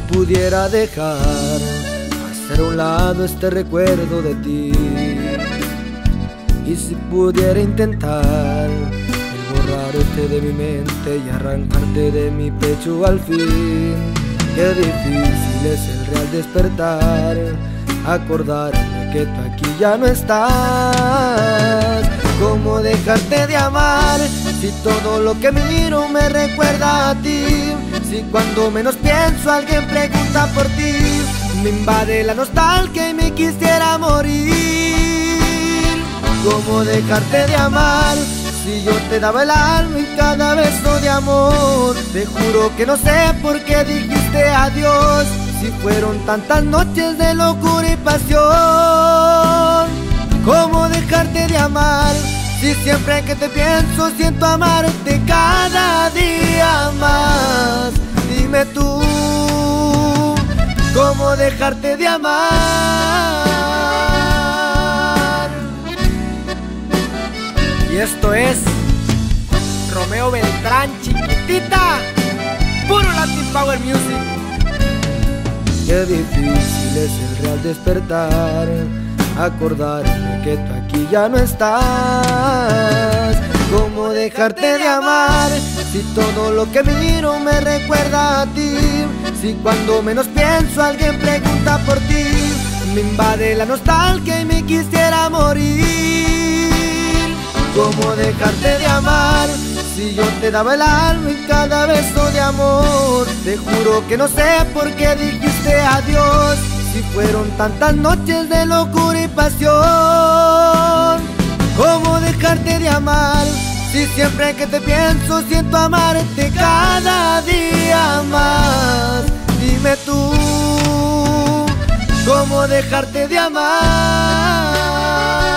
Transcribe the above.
pudiera dejar, hacer a un lado este recuerdo de ti, y si pudiera intentar el borrarte de mi mente y arrancarte de mi pecho al fin. Qué difícil es el real despertar, acordarme que tú aquí ya no estás. ¿Cómo dejarte de amar si todo lo que miro me recuerda a ti? Si cuando menos pienso alguien pregunta por ti, me invade la nostalgia y me quisiera morir. ¿Cómo dejarte de amar si yo te daba el alma y cada beso de amor? Te juro que no sé por qué dijiste adiós, si fueron tantas noches de locura y pasión. ¿Cómo dejarte de amar si siempre que te pienso siento amarte cada día más? Dime tú, ¿cómo dejarte de amar? Y esto es Romeo Beltrán, Chiquitita, puro Latin Power Music. Qué difícil es el real despertar, acordarme que tú aquí ya no estás. ¿Cómo dejarte de amar si todo lo que miro me recuerda a ti? Si cuando menos pienso alguien pregunta por ti, me invade la nostalgia y me quisiera morir. ¿Cómo dejarte de amar si yo te daba el alma y cada beso de amor? Te juro que no sé por qué dijiste adiós, si fueron tantas noches de locura y pasión. ¿Cómo dejarte de amar si siempre que te pienso siento amarte cada día más? Dime tú, ¿cómo dejarte de amar?